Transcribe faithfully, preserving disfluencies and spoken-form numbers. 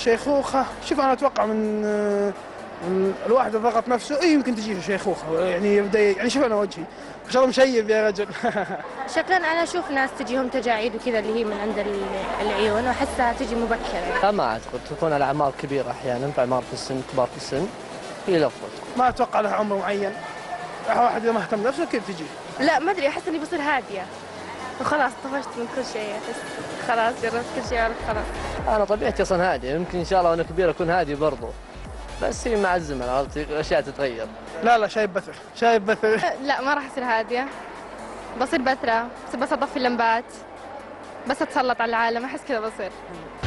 الشيخوخة، شوف أنا أتوقع من من الواحد إذا ضغط نفسه إيه يمكن تجيه شيخوخة، يعني يبدأ يعني شوف أنا وجهي ما شاء الله مشيب يا رجل. شكلا أنا أشوف ناس تجيهم تجاعيد وكذا اللي هي من عند العيون وأحسها تجي مبكرة. لا ما أعتقد، تكون على أعمار كبيرة أحيانا، في أعمار في السن كبار في السن هي الأفضل. ما أتوقع لها عمر معين، واحد إذا ما اهتم نفسه كيف تجيه؟ لا ما أدري، أحس إني بصير هادية وخلاص طفشت من كل شيء، أحس خلاص جربت كل شيء وعرفت خلاص. أنا طبيعتي أصلا هادي، يمكن إن شاء الله وأنا كبير أكون هادي برضو، بس هي مع الزمن عرفت الأشياء تتغير. لا لا شايب بثر، شايب بثر. لا ما راح أصير هادية، بصير بثرة، بس بس أطفي اللمبات، بس أتسلط على العالم، أحس كذا بصير.